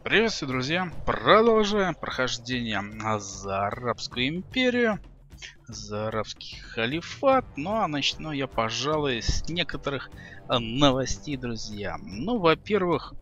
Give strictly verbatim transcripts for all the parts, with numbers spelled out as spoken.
Приветствую, друзья! Продолжаем прохождение за Арабскую империю, за арабский халифат. Ну а начну я, пожалуй, с некоторых новостей, друзья. Ну, во-первых,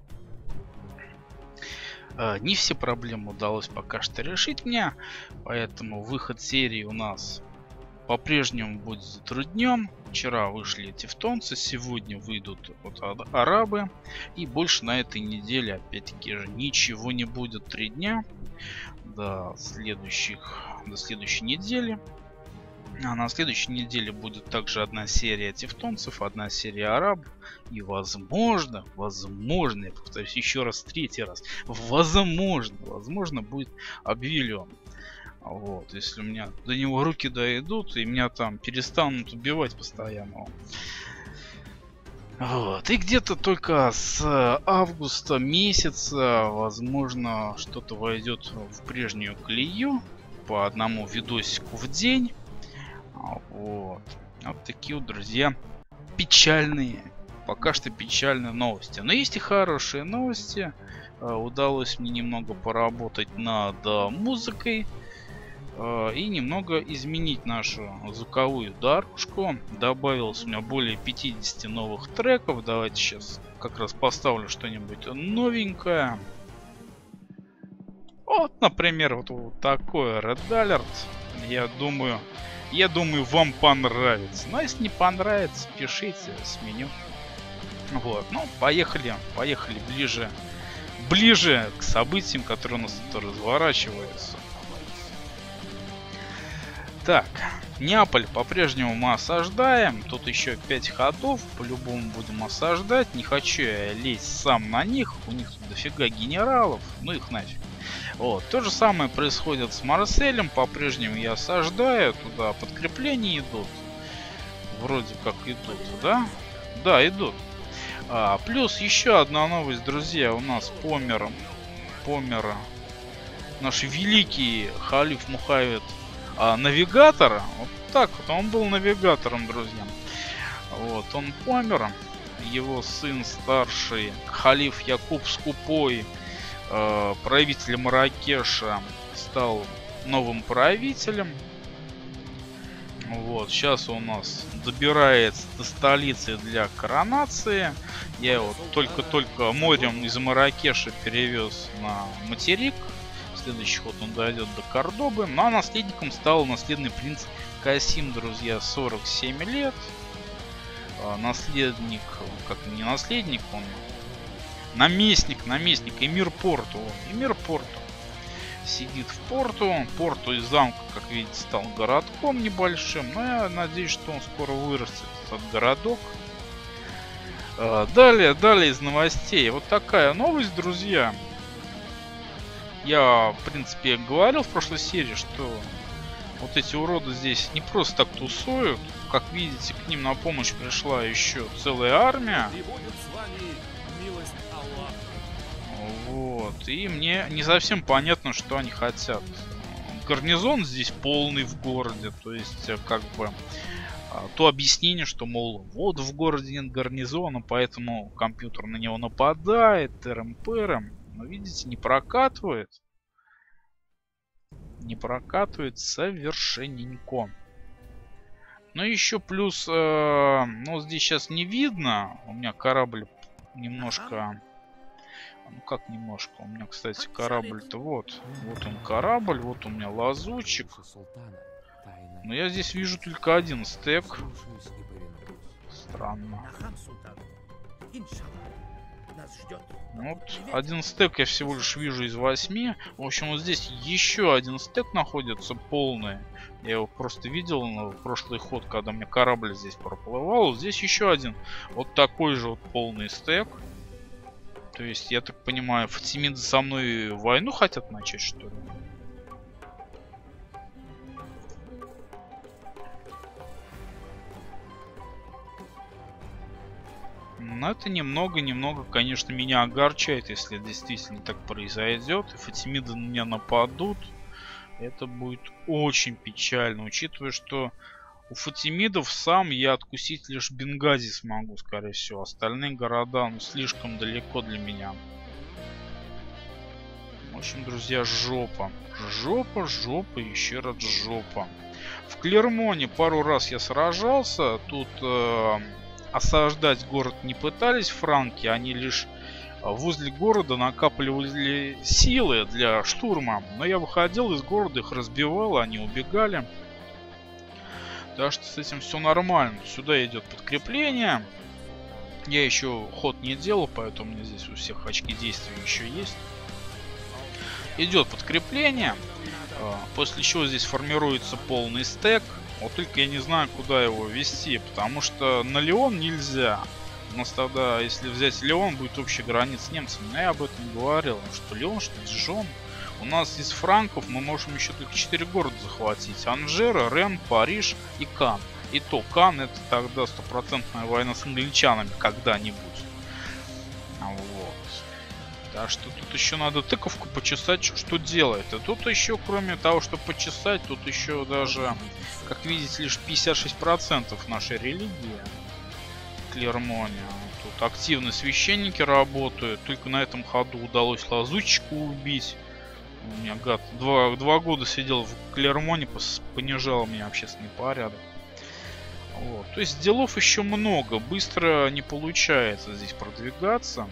не все проблемы удалось пока что решить мне, поэтому выход серии у нас по-прежнему будет затруднен. Вчера вышли тевтонцы, сегодня выйдут вот арабы. И больше на этой неделе, опять-таки же, ничего не будет. Три дня до следующих, до следующей недели. А на следующей неделе будет также одна серия тевтонцев, одна серия арабов. И возможно, возможно, я повторюсь еще раз, третий раз, возможно, возможно будет Обвиллион. Вот, если у меня до него руки дойдут, и меня там перестанут убивать постоянно. Вот, и где-то только с августа месяца, возможно, что-то войдет в прежнюю колею по одному видосику в день. Вот, вот такие вот, друзья, печальные, пока что печальные новости. Но есть и хорошие новости. Удалось мне немного поработать над музыкой и немного изменить нашу звуковую дорожку. Добавилось у меня более пятидесяти новых треков. Давайте сейчас как раз поставлю что-нибудь новенькое. Вот, например, вот, вот такой Red Alert. Я думаю, я думаю, вам понравится. Но если не понравится, пишите, сменю. Вот, ну, поехали, поехали ближе, ближе к событиям, которые у нас тут разворачиваются. Так, Неаполь по-прежнему мы осаждаем. Тут еще пять ходов. По-любому будем осаждать. Не хочу я лезть сам на них. У них тут дофига генералов. Ну их нафиг. Вот. То же самое происходит с Марселем. По-прежнему я осаждаю. Туда подкрепления идут. Вроде как идут, да? Да, идут. А, плюс еще одна новость, друзья. У нас помер, помер наш великий халиф Мухаммед. А навигатора, вот так вот, он был навигатором, друзья. Вот, он помер. Его сын старший, халиф Якуб Скупой, э, правитель Марракеша, стал новым правителем. Вот, сейчас он у нас добирается до столицы для коронации. Я его только-только морем из Марракеша перевез на материк. Следующий ход он дойдет до Кордобы. Ну а наследником стал наследный принц Касим, друзья, сорок семь лет. А, наследник, как не наследник, он наместник, наместник, эмир Порту. Эмир Порту сидит в порту. Порту из замка, как видите, стал городком небольшим. Но я надеюсь, что он скоро вырастет, этот городок. А, далее, далее из новостей. Вот такая новость, друзья. Я, в принципе, говорил в прошлой серии, что вот эти уроды здесь не просто так тусуют. Как видите, к ним на помощь пришла еще целая армия. Вот. И мне не совсем понятно, что они хотят. Гарнизон здесь полный в городе. То есть, как бы, то объяснение, что, мол, вот в городе нет гарнизона, поэтому компьютер на него нападает, тырым-пырым. Но видите, не прокатывает. Не прокатывает совершенненько. Ну еще плюс, э, ну здесь сейчас не видно. У меня корабль немножко... Ну как немножко? У меня, кстати, корабль-то вот. Вот он корабль, вот у меня лазутчик. Но я здесь вижу только один стек. Странно. Вот один стек я всего лишь вижу из восьми. В общем, вот здесь еще один стек находится полный. Я его просто видел на прошлый ход, когда мне корабль здесь проплывал. Здесь еще один вот такой же вот полный стек. То есть, я так понимаю, фатимиды со мной войну хотят начать, что ли? Но это немного-немного, конечно, меня огорчает, если действительно так произойдет. И фатимиды на меня нападут. Это будет очень печально, учитывая, что у фатимидов сам я откусить лишь Бенгази смогу, скорее всего. Остальные города, ну, слишком далеко для меня. общем, друзья, жопа. Жопа, жопа, еще раз жопа. В Клермоне пару раз я сражался. Тут э, осаждать город не пытались франки. Они лишь возле города накапливали силы для штурма. Но я выходил из города, их разбивал, они убегали. Так что с этим все нормально. Сюда идет подкрепление. Я еще ход не делал, поэтому у меня здесь у всех очки действия еще есть. Идет подкрепление. После чего здесь формируется полный стек. Вот только я не знаю, куда его вести, потому что на Леон нельзя. У нас тогда, если взять Леон, будет общая граница с немцами. Но я об этом говорил, что Леон, что Дижон. У нас из франков мы можем еще только четыре города захватить. Анжера, Рен, Париж и Кан. И то Кан это тогда стопроцентная война с англичанами когда-нибудь. Вот. Так что тут еще надо тыковку почесать, что делает. И тут еще, кроме того, что почесать, тут еще даже, как видите, лишь пятьдесят шесть процентов нашей религии. Клермоне. Тут активно священники работают. Только на этом ходу удалось лазутчику убить. У меня гад два, два года сидел в Клермоне, понижал мне общественный порядок. Вот. То есть делов еще много. Быстро не получается здесь продвигаться.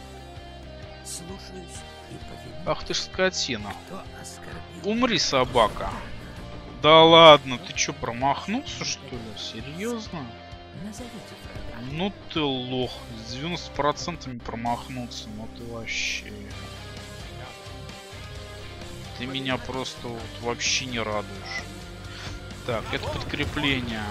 Ах ты ж скотина. Умри, собака. Да ладно, ты что, промахнулся, что ли? Серьезно? Ну ты лох. С девяноста процентами промахнуться. Ну ты вообще... Ты меня просто вот вообще не радуешь. Так, это подкрепление.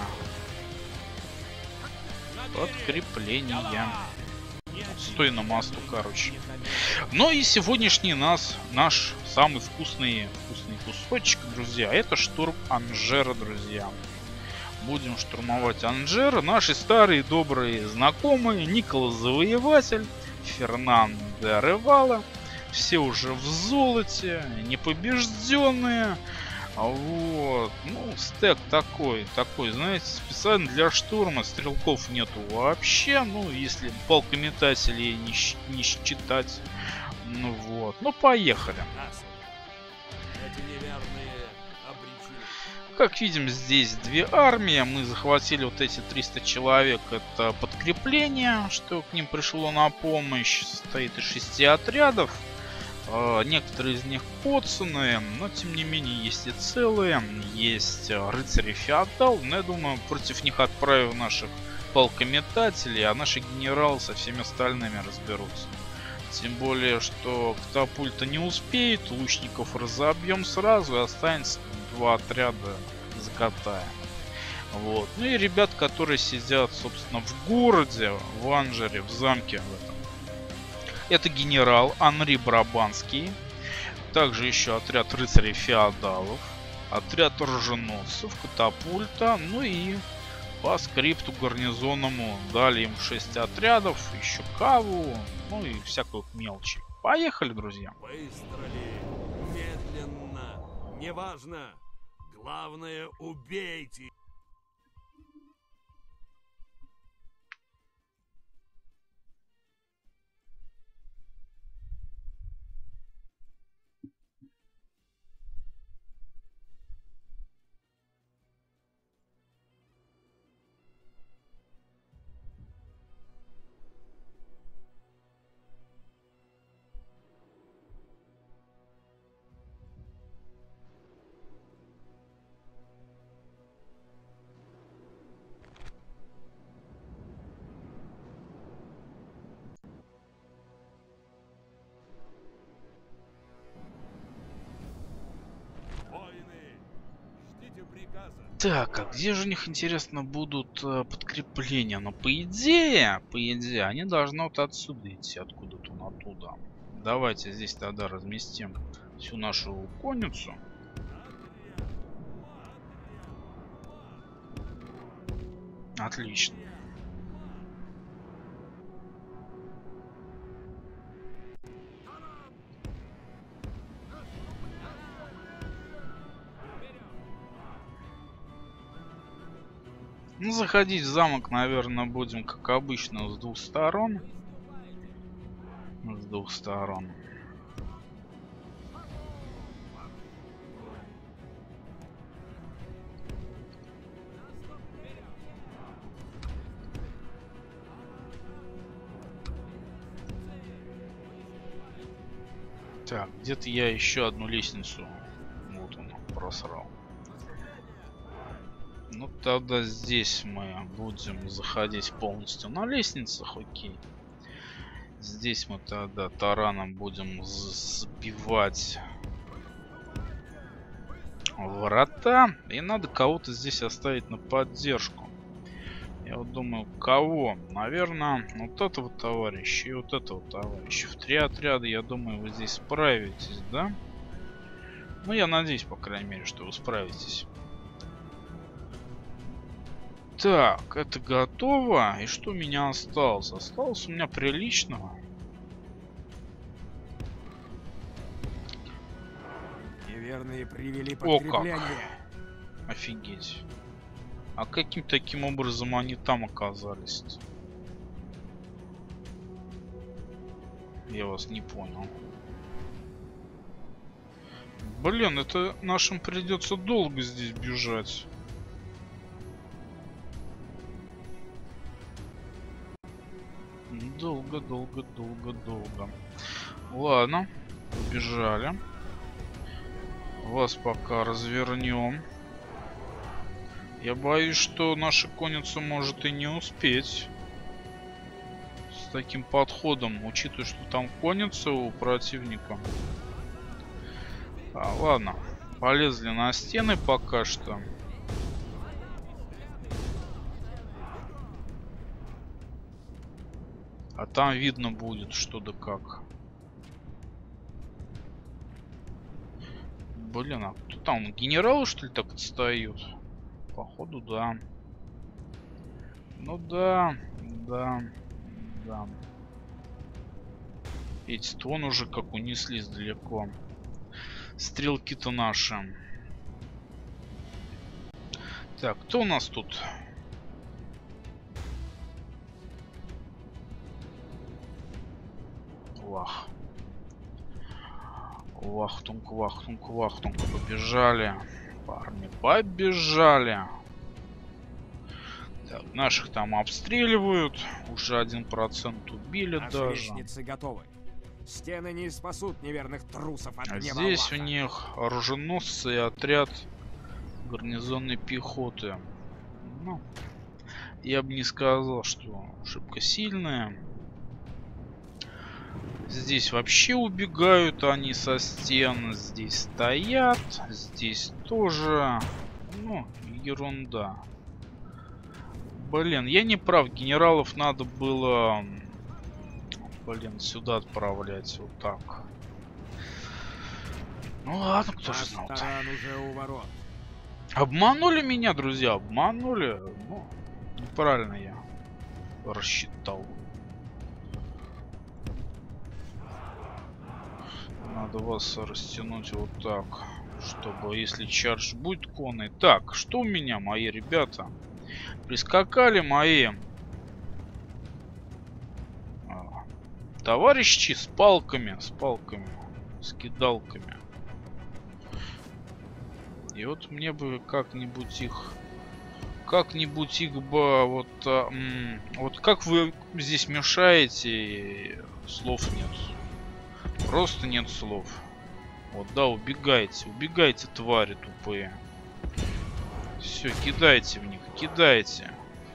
Подкрепление. Стой на мосту, короче. Ну и сегодняшний нас, наш самый вкусный, вкусный кусочек, друзья, это штурм Анжера, друзья. Будем штурмовать Анжер. Наши старые добрые знакомые Николас Завоеватель, Фернан де Ревала. Все уже в золоте, непобежденные. Вот. Ну, стек такой, такой, знаете, специально для штурма. Стрелков нету вообще. Ну, если полкометателей не, не считать. Ну вот. Ну, поехали. Как видим, здесь две армии. Мы захватили вот эти триста человек. Это подкрепление, что к ним пришло на помощь. Состоит из шести отрядов. Некоторые из них коцанные, но тем не менее есть и целые. Есть рыцари-феодал, но я думаю, против них отправим наших полкометателей, а наши генералы со всеми остальными разберутся. Тем более, что катапульта не успеет, лучников разобьем сразу, и останется два отряда, закатаем. Вот. Ну и ребят, которые сидят, собственно, в городе, в Анжере, в замке в этом. Это генерал Анри Брабанский. Также еще отряд рыцарей-феодалов. Отряд оруженосцев, катапульта. Ну и по скрипту гарнизонному дали им шесть отрядов. Еще каву. Ну и всякую мелочи. Поехали, друзья. Быстро ли, медленно, неважно. Главное, убейте. Так, а где же у них, интересно, будут э, подкрепления? Но по идее, по идее, они должны вот отсюда идти, откуда-то на оттуда. Давайте здесь тогда разместим всю нашу конницу. Отлично. Ну, заходить в замок, наверное, будем, как обычно, с двух сторон. С двух сторон. Так, где-то я еще одну лестницу. Вот он, просрал. Ну тогда здесь мы будем заходить полностью на лестницах, окей. Здесь мы тогда тараном будем забивать врата. И надо кого-то здесь оставить на поддержку. Я вот думаю, кого? Наверное, вот этого товарища и вот этого товарища. В три отряда, я думаю, вы здесь справитесь, да? Ну, я надеюсь, по крайней мере, что вы справитесь. Так, это готово. И что у меня осталось? Осталось у меня приличного. Неверные привели О, подкрепление. как. Офигеть. А каким таким образом они там оказались? Я вас не понял. Блин, это нашим придется долго здесь бежать. Долго, долго, долго, долго. Ладно, побежали. Вас пока развернем. Я боюсь, что наша конница может и не успеть с таким подходом, учитывая, что там конница у противника. А, ладно, полезли на стены пока что. А там видно будет, что да как. Блин, а кто там? Генералы, что ли, так отстают? Походу, да. Ну да, да, да. Эти-то вон уже как унеслись далеко. Стрелки-то наши. Так, кто у нас тут? Вах. Вахтунг, вахтунг, вахтунг. Побежали. Парни, побежали. Так, наших там обстреливают. Уже один процент убили. Наши даже. Лестницы готовы. Стены не спасут неверных трусов от а гнева здесь Аллаха. У них оруженосцы и отряд гарнизонной пехоты. Ну, я бы не сказал, что шибко сильные. Здесь вообще убегают они со стен. Здесь стоят. Здесь тоже. Ну, ерунда. Блин, я не прав. Генералов надо было... Блин, сюда отправлять. Вот так. Ну ладно, кто же знал. Уже у ворот. Обманули меня, друзья. Обманули. Ну, неправильно я рассчитал. Надо вас растянуть вот так, чтобы если чардж будет конный. Так, что у меня, мои ребята? Прискакали мои а, товарищи с палками, с палками, с кидалками. И вот мне бы как-нибудь их, как-нибудь их бы вот, а, м, вот как вы здесь мешаете, слов нет. Просто нет слов. Вот, да, убегайте. Убегайте, твари тупые. Все, кидайте в них. Кидайте.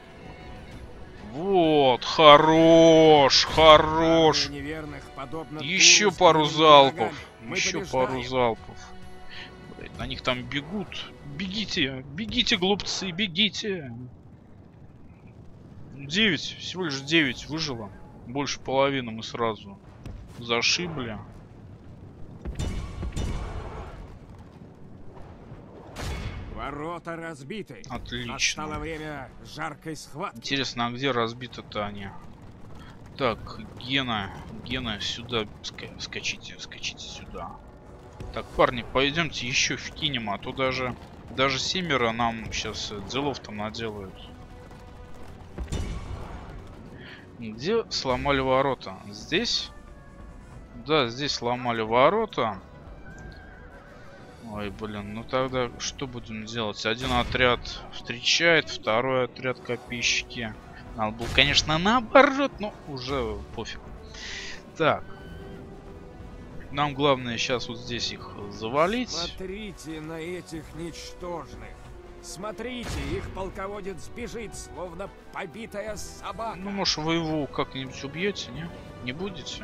Вот, хорош, хорош. Неверных, еще пару залпов. Еще пару залпов. Блядь, на них там бегут. Бегите, бегите, глупцы, бегите. девять, всего лишь девять выжило. Больше половины мы сразу зашибли. Ворота разбиты. Отлично. Настало время жаркой схватки. Интересно, а где разбиты-то они? Так, Гена, Гена, сюда ска скачите, скачите сюда. Так, парни, пойдемте еще вкинем, а то даже, даже семеро нам сейчас делов там наделают. Где сломали ворота? Здесь? Да, здесь сломали ворота. Ой, блин, ну тогда что будем делать? Один отряд встречает, второй отряд копейщики. Надо было, конечно, наоборот, но уже пофиг. Так. Нам главное сейчас вот здесь их завалить. Смотрите на этих ничтожных. Смотрите, их полководец бежит, словно побитая собака. Ну, может, вы его как-нибудь убьете, не? Не будете?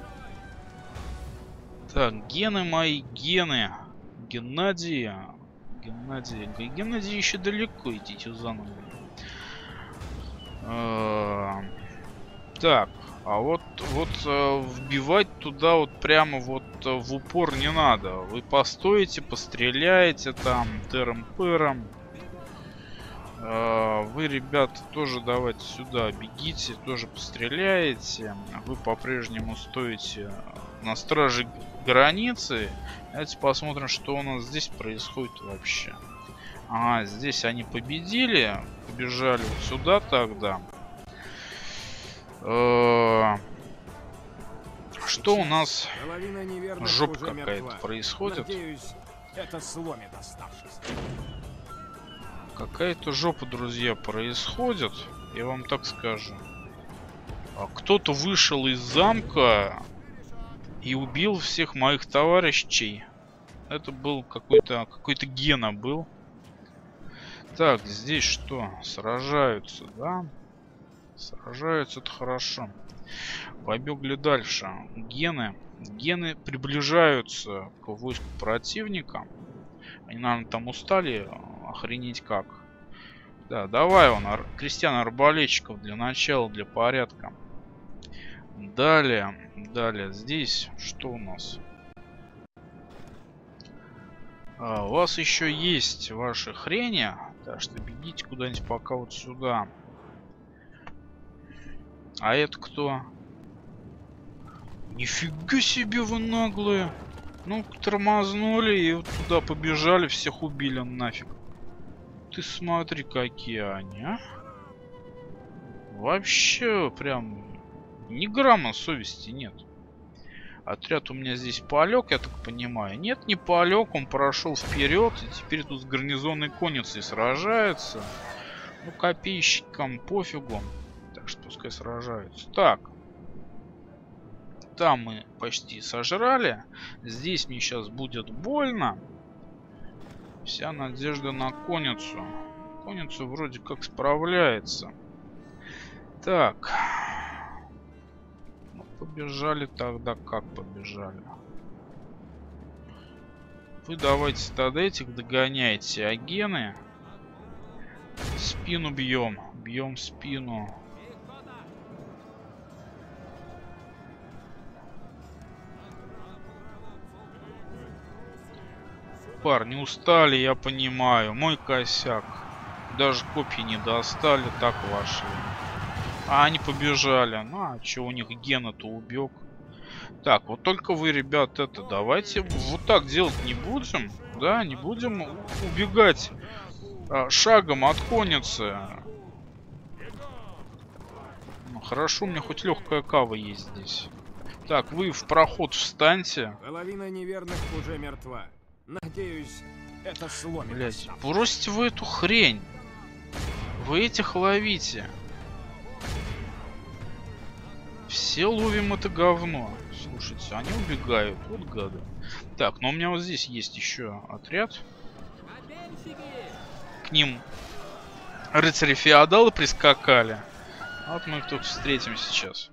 Так, гены мои, гены. Геннадий. Геннадий. Геннадий еще далеко, идите заново. Так, а вот, вот вбивать туда вот прямо вот в упор не надо. Вы постоите, постреляете там тером-пером. Вы, ребята, тоже давайте сюда бегите, тоже постреляете. Вы по-прежнему стоите на страже границы. Давайте посмотрим, что у нас здесь происходит вообще. Ага, здесь они победили. Побежали вот сюда тогда. Что у нас? Жопа какая-то происходит. Надеюсь, это сломит оставшихся. Какая-то жопа, друзья, происходит. Я вам так скажу. А кто-то вышел из замка и убил всех моих товарищей. Это был какой-то какой-то Гена был. Так, здесь что? Сражаются, да? Сражаются, это хорошо. Побегли дальше. Гены. Гены приближаются к войску противника. Они, наверное, там устали. Охренеть как. Да, давай он, ар крестьян-арбалетчиков для начала, для порядка. Далее, далее, здесь что у нас? А, у вас еще есть ваши хрени, так что бегите куда-нибудь пока вот сюда. А это кто? Нифига себе вы наглые. Ну, тормознули и вот туда побежали, всех убили нафиг. Ты смотри, какие они, а? Вообще, прям, ни грамма совести нет. Отряд у меня здесь полег, я так понимаю. Нет, не полег, он прошел вперед, и теперь тут с гарнизонной конницей сражается. Ну, копейщикам пофигу. Так что пускай сражаются. Так. Там мы почти сожрали. Здесь мне сейчас будет больно. Вся надежда на конницу. Конница вроде как справляется. Так. Ну, побежали тогда как побежали. Вы давайте тогда этих догоняйте. А гены спину бьем. Бьем спину. Парни устали, я понимаю. Мой косяк. Даже копья не достали, так вошли. А они побежали. Ну, а что у них Гена-то убег? Так, вот только вы, ребят, это давайте вот так делать не будем. Да, не будем убегать а, шагом от конницы. Ну, хорошо, у меня хоть легкая кава есть здесь. Так, вы в проход встаньте. Половина неверных уже мертва. Надеюсь, это сломит. Блять, бросьте вы эту хрень. Вы этих ловите. Все ловим это говно. Слушайте, они убегают. Вот гады. Так, но у меня вот здесь есть еще отряд. К ним рыцари-феодалы прискакали. Вот мы их тут встретим сейчас.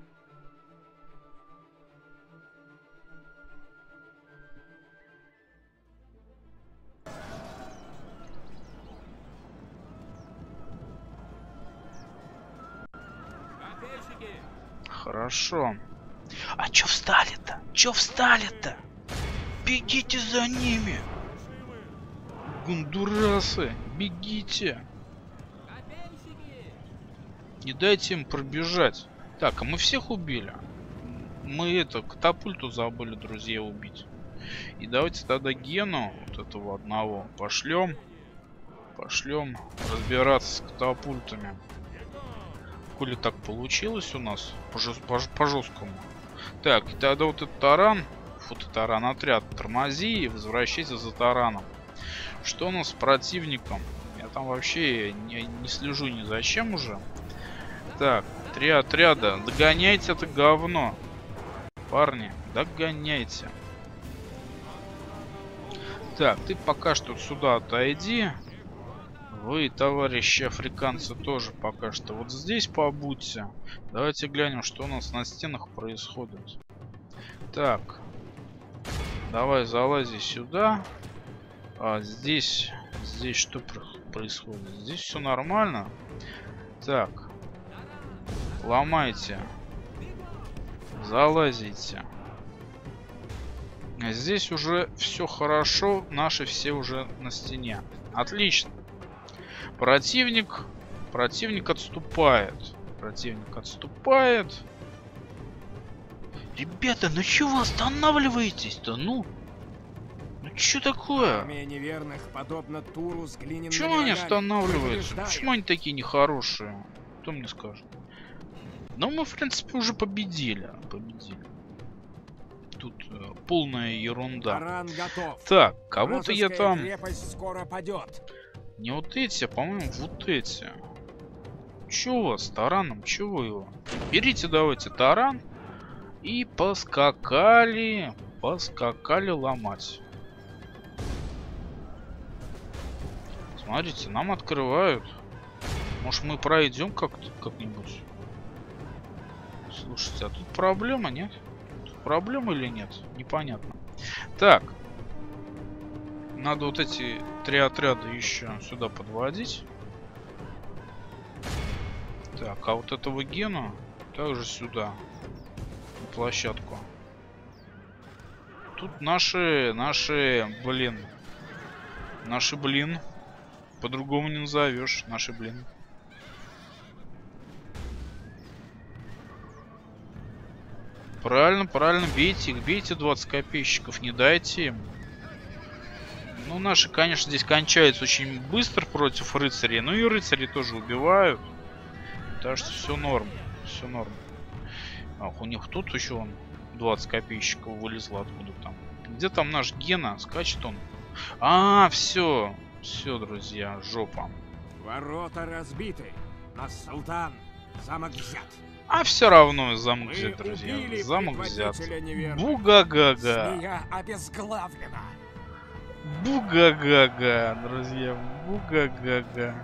Хорошо. А чё встали-то? Чё встали-то? Бегите за ними! Гундурасы, бегите! Не дайте им пробежать. Так, а мы всех убили? Мы это, катапульту забыли, друзья, убить. И давайте тогда Гену, вот этого одного, пошлем. Пошлем разбираться с катапультами. Коли так получилось у нас по, по, по жесткому. Так, и тогда вот этот таран, фототаран отряд, тормози и возвращайся за тараном. Что у нас с противником? Я там вообще не, не слежу ни за чем уже. Так, три отряда. Догоняйте это говно. Парни, догоняйте. Так, ты пока что сюда отойди. Вы, товарищи африканцы, тоже пока что вот здесь побудьте. Давайте глянем, что у нас на стенах происходит. Так. Давай залази сюда. А здесь... Здесь что происходит? Здесь все нормально. Так. Ломайте. Залазите. Здесь уже все хорошо. Наши все уже на стене. Отлично. Противник. Противник отступает. Противник отступает. Ребята, ну чего вы останавливаетесь-то? Ну? Ну что такое? Армия неверных, подобно Туру с глиняными Почему они рогами, останавливаются? побеждает. Почему они такие нехорошие? Кто мне скажет? Ну, мы, в принципе, уже победили. Победили. Тут э, полная ерунда. Таран готов. Так, кого-то я Вражеская там... крепость скоро падет. Не вот эти, а, по-моему, вот эти. Чё у вас с тараном? Чего его? Берите, давайте таран. И поскакали. Поскакали ломать. Смотрите, нам открывают. Может, мы пройдем как-то как-нибудь? Слушайте, а тут проблема, нет? Тут проблема или нет? Непонятно. Так. Надо вот эти три отряда еще сюда подводить. Так, а вот этого Гена также сюда. На площадку. Тут наши, наши, блин. Наши, блин. По-другому не назовешь. Наши, блин. Правильно, правильно. Бейте их, бейте двадцать копейщиков. Не дайте им. Ну, наши, конечно, здесь кончаются очень быстро против рыцарей. Ну и рыцари тоже убивают. Так что все норм. Все норм. Ах, у них тут еще он двадцать копейщиков вылезло откуда там. Где там наш Гена? Скачет он. А, все. Все, друзья, жопа. Ворота разбиты. Нас султан. Замок взят. А все равно замок Мы взят, друзья. убили Замок взят. предводителя неверных. Буга-гага. Змея обезглавлена. Буга-гага, друзья. Буга-гага.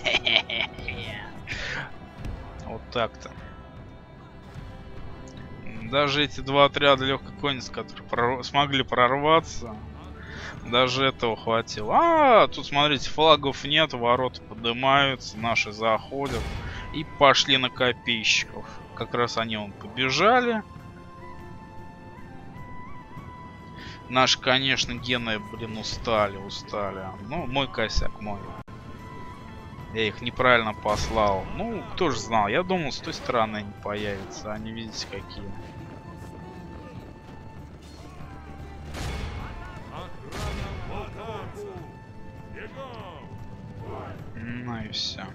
Вот так-то. Даже эти два отряда легкой конницы, которые прор... смогли прорваться, даже этого хватило. А, тут, смотрите, флагов нет, ворота поднимаются, наши заходят и пошли на копейщиков. Как раз они вон побежали. Наши, конечно, гены, блин, устали, устали. Ну, мой косяк, мой. Я их неправильно послал. Ну, кто же знал? Я думал, с той стороны они появятся. Они, видите, какие. Ну и все.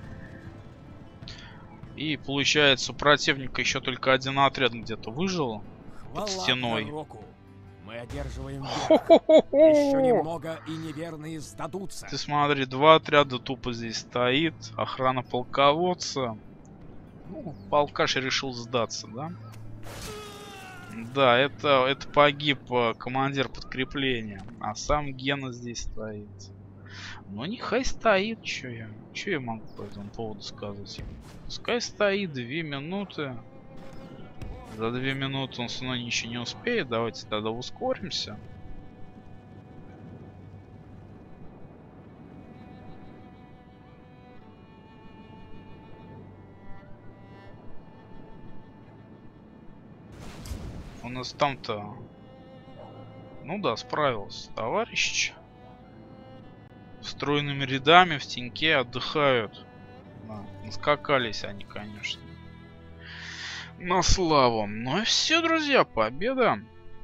И получается, у противника еще только один отряд где-то выжил под стеной. Пророку. Мы одерживаем еще немного, и неверные сдадутся. Ты смотри, два отряда тупо здесь стоит. Охрана полководца. Ну, полкаш решил сдаться, да? Да, это, это погиб командир подкрепления. А сам Гена здесь стоит. Ну, нехай стоит, что я. Что я могу по этому поводу сказать? Пускай стоит две минуты. За две минуты он со мной ничего не успеет. Давайте тогда ускоримся. У нас там-то... Ну да, справился товарищ. Стройными рядами в теньке отдыхают. Да, наскакались они, конечно. На славу. Ну и все, друзья, победа.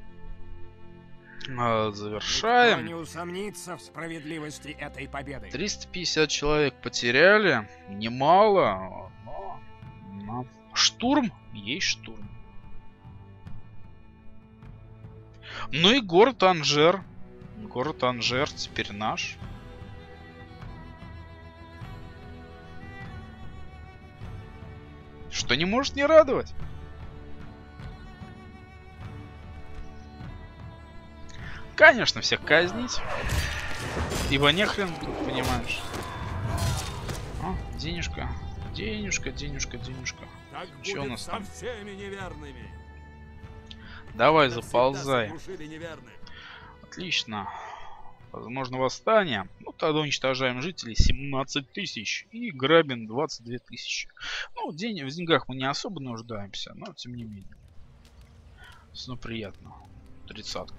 А, завершаем. Никто не усомнится в справедливости этой победы. триста пятьдесят человек потеряли. Немало. Но... но... Штурм есть штурм. Ну и город Анжер. Город Анжер теперь наш. Что не может не радовать. Конечно, всех казнить. Ибо нехрен, тут, понимаешь. О, денежка. Денежка, денежка, денежка. Так Что у нас со там? всеми неверными. Давай, Это заползай. всегда сокрушили неверных. Отлично. Возможно, восстание. Ну, тогда уничтожаем жителей семнадцать тысяч и грабим двадцать две тысячи. Ну, день, в деньгах мы не особо нуждаемся, но тем не менее. Все приятно. Тридцатка.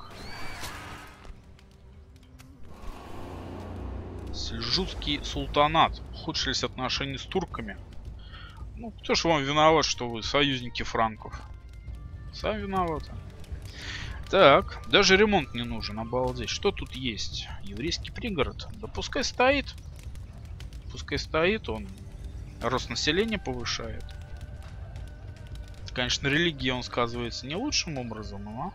Сельджукский султанат. Ухудшились отношения с турками. Ну, кто ж вам виноват, что вы союзники франков? Сами виноваты. Так, даже ремонт не нужен, обалдеть. Что тут есть? Еврейский пригород. Да пускай стоит. Пускай стоит, он рост населения повышает. Конечно, религия он сказывается не лучшим образом, но...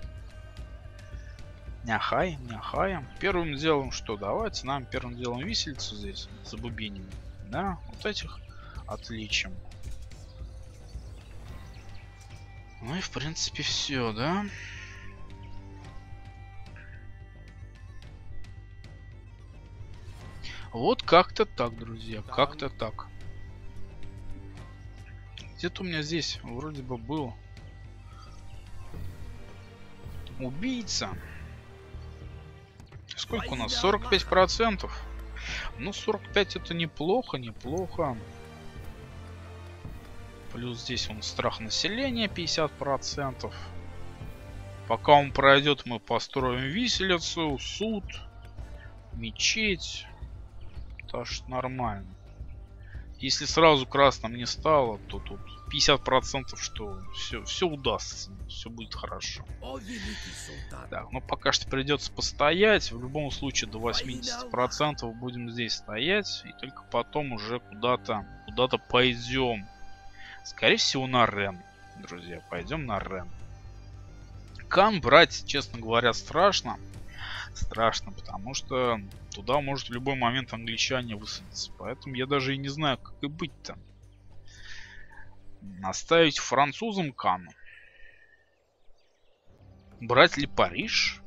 Няхай, няхаем. Первым делом что? Давайте нам первым делом виселицу здесь за бубенем. Да, вот этих отличим. Ну и в принципе все, да? Вот как-то так, друзья, как-то так. Где-то у меня здесь вроде бы был убийца. Сколько у нас? сорок пять процентов. Ну, сорок пять это неплохо, неплохо. Плюс здесь он страх населения пятьдесят процентов. Пока он пройдет, мы построим виселицу, суд, мечеть. Так что нормально. Если сразу красным не стало, то тут пятьдесят процентов, что все, все удастся, все будет хорошо. О, великий султан. Да, но пока что придется постоять. В любом случае до восьмидесяти процентов будем здесь стоять. И только потом уже куда-то куда-то пойдем. Скорее всего на Рен, друзья. Пойдем на Рен. Кан брать, честно говоря, страшно. Страшно, потому что туда может в любой момент англичане высадиться. Поэтому я даже и не знаю, как и быть-то. Оставить французам Кану. Брать ли Париж?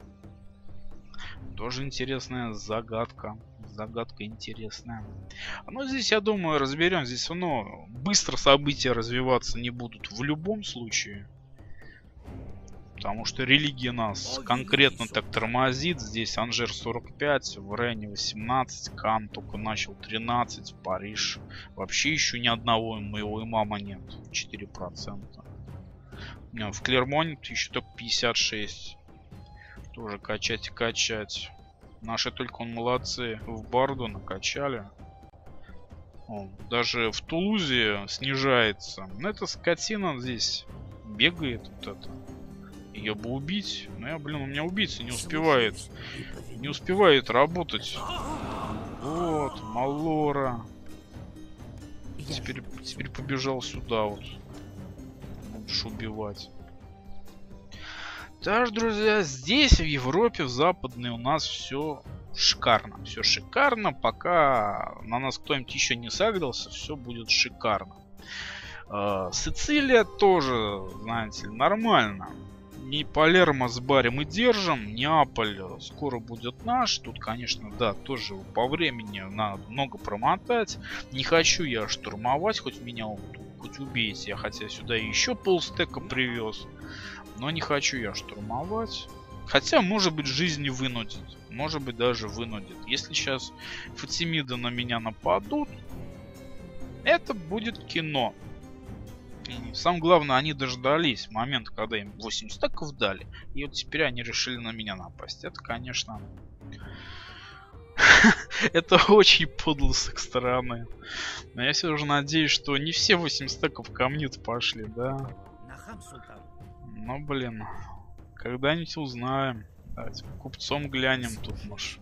Тоже интересная загадка. Загадка интересная. Но здесь, я думаю, разберем. Здесь ну, быстро события развиваться не будут в любом случае. Потому что религия нас конкретно так тормозит. Здесь Анжер сорок пять, в Рене восемнадцать, Кан только начал тринадцать, Париж. Вообще еще ни одного моего имама нет. четыре процента. В Клермоне еще только пятьдесят шесть. Тоже качать и качать. Наши только он молодцы. В Барду накачали. О, даже в Тулузе снижается. Но эта скотина здесь бегает. Вот это. Ее бы убить. Но я, блин, у меня убийца не успевает. Не успевает работать. Вот, Малора. Теперь, теперь побежал сюда вот. Будешь убивать. Так, друзья, здесь в Европе, в западной у нас все шикарно. Все шикарно. Пока на нас кто-нибудь еще не сагрился, все будет шикарно. Э, Сицилия тоже, знаете ли, нормально. Не Палермо с Барри мы держим. Неаполь скоро будет наш. Тут, конечно, да, тоже по времени надо много промотать. Не хочу я штурмовать, хоть меня хоть убейте. Я хотя сюда еще полстека привез. Но не хочу я штурмовать. Хотя, может быть, жизнь не вынудит. Может быть, даже вынудит. Если сейчас Фатимиды на меня нападут, это будет кино. И самое главное, они дождались момента, когда им восемь стеков дали. И вот теперь они решили на меня напасть. Это, конечно... Это очень подло с их стороны. Но я все же надеюсь, что не все восемь стеков ко мне-то пошли, да? Ну, блин. Когда-нибудь узнаем. Давайте купцом глянем тут, может.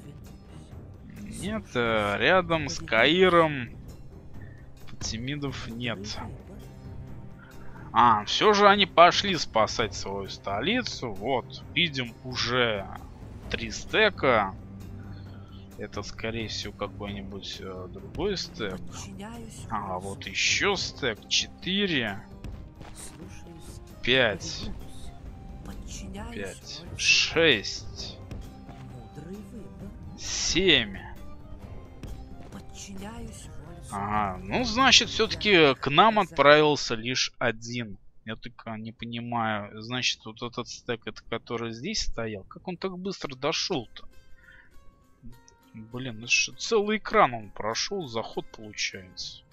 Нет, рядом с Каиром Фатимидов нет. А, все же они пошли спасать свою столицу. Вот, видим уже три стека. Это, скорее всего, какой-нибудь э, другой стек. А, вот еще стек. четыре. пять. пять. шесть. семь. Подчиняюсь воле Ага, ну значит, все-таки к нам отправился лишь один. Я только не понимаю, значит, вот этот стек, это который здесь стоял, как он так быстро дошел-то? Блин, это же целый экран он прошел, заход получается.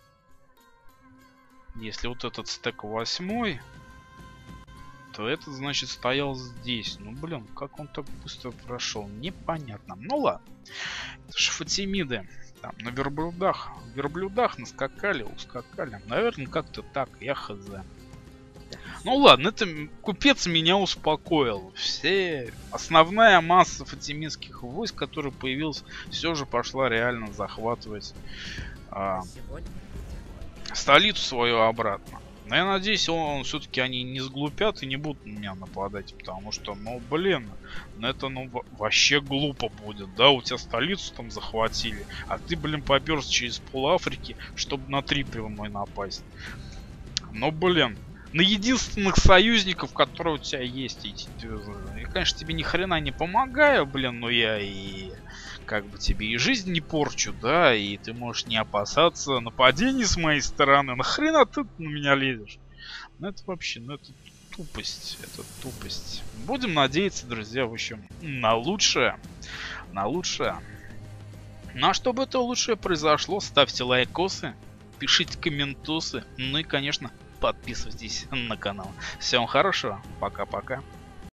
Если вот этот стек восьмой, то этот, значит, стоял здесь. Ну, блин, как он так быстро прошел? Непонятно. Ну ладно. Это же Фатимиды. Там на верблюдах. Верблюдах наскакали, ускакали. Наверное, как-то так. Я хз. Ну ладно, это купец меня успокоил. Все основная масса фатимидских войск, которая появилась, все же пошла реально захватывать а, столицу свою обратно. Но я надеюсь, он, он все-таки они не сглупят и не будут на меня нападать, потому что, ну блин, ну это ну вообще глупо будет, да, у тебя столицу там захватили, а ты, блин, поперся через пол Африки, чтобы на Трипoli мой напасть. Ну блин. На единственных союзников, которые у тебя есть. И, я, конечно, тебе ни хрена не помогаю, блин, но я и как бы тебе и жизнь не порчу, да, и ты можешь не опасаться нападений с моей стороны. Нахрена ты на меня лезешь? Ну это вообще, ну это тупость, это тупость. Будем надеяться, друзья, в общем, на лучшее, на лучшее. Ну а чтобы это лучшее произошло, ставьте лайкосы, пишите комментосы, ну и, конечно, подписывайтесь на канал. Всем хорошего, пока-пока.